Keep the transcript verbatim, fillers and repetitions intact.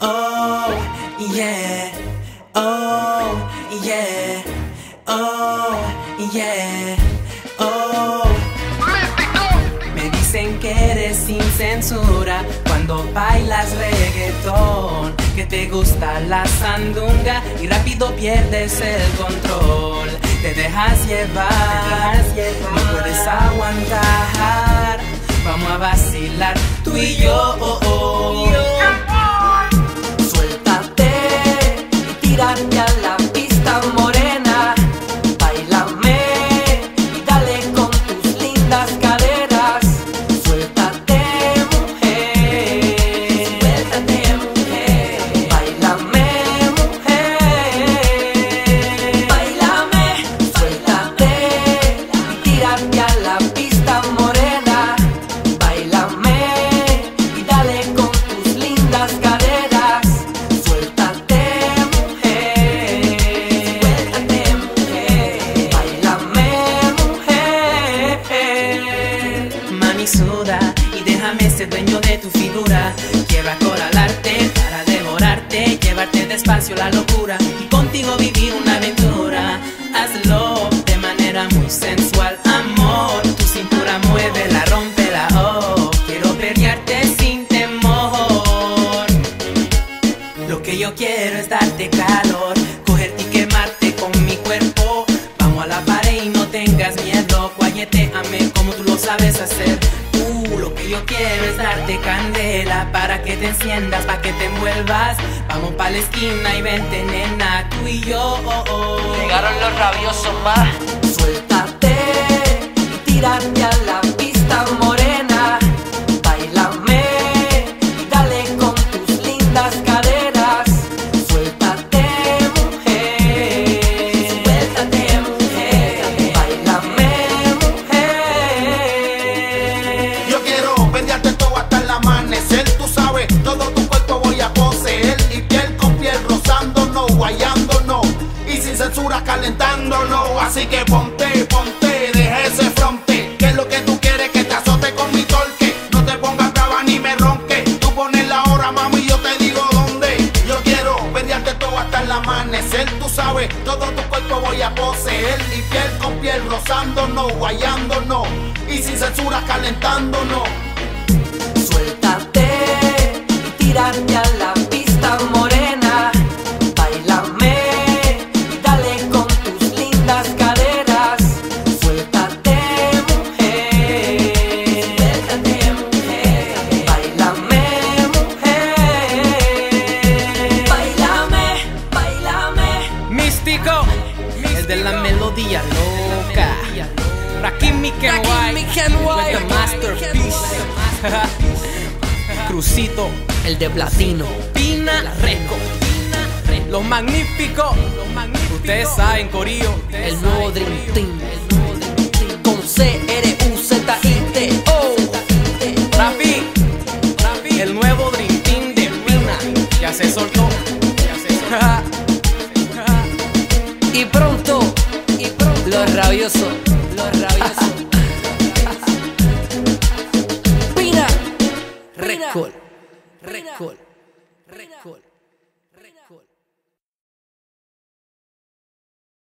Oh, yeah. Oh, yeah. Oh, yeah. Oh. Me dicen que eres sin censura cuando bailas reggaetón, que te gusta la sandunga y rápido pierdes el control. Te dejas llevar, no puedes aguantar. Vamos a vacilar tú y yo. Oh, oh. Suéltate y tírate a la pista morena. Báilame y dale con tus lindas caderas. Suéltate, mujer. Suéltate, mujer. Báilame, mujer. Báilame, suéltate y tírate a la pista morena. Báilame y dale con tus lindas caderas. Suéltate, mujer. Suéltate, mujer. Báilame, mujer. Mami, suda y déjame ser dueño de tu figura. Quiero acorralarte para devorarte, llevarte despacio la locura y contigo vivir una aventura. Hazlo de manera muy sensual, amor. Tu cintura muévela, rómpela, oh. Quiero perrearte sin temor. Lo que yo quiero es darte calor, cogerte y quemarte con mi cuerpo. Vamos a la pared y no tengas miedo. Guayetéame como tú lo sabes hacer. Uh, lo que yo quiero es darte candela para que te enciendas, para que te envuelvas. Vamos pa' la esquina y vente, nena, tú y yo. Oh, oh. Llegaron los rabiosos más. Suéltate y tírate a la pista morena. Báilame y dale con tus lindas caderas. Suéltate, mujer. Suéltate, mujer. Báilame, mujer. Yo quiero venderte todo hasta el amanecer. Tú sabes, todo tu cuerpo voy a poseer. Y piel con piel rozándonos, guayándonos. Y sin censura calentándonos. Así que ponte, ponte, deja ese fronte. Que es lo que tú quieres, que te azote con mi torque. No te pongas brava ni me ronque. Tú pones la hora, mami, y yo te digo dónde. Yo quiero venderte todo hasta el amanecer. Tú sabes, todo tu cuerpo voy a poseer. Y piel con piel rozándonos, guayándonos. Y sin censura calentándonos. Suéltate y tírate a la pista morena. Báilame y dale con tus lindas caderas. Suéltate, mujer. Suéltate, mujer. Báilame, mujer. Báilame, báilame. Místico, el de la melodía loca. Rakim Miken White, with the masterpiece. Crucito, El de platino. Pina Reco. Los magníficos, ustedes saben, corillo. El nuevo Dream Team. Con C R U Z I T O. Rafi, el nuevo Dream Team de Pina. Ya se soltó. Ya se soltó. Y pronto, y pronto, los rabiosos. Los rabiosos. Pina. Record. Record. Record.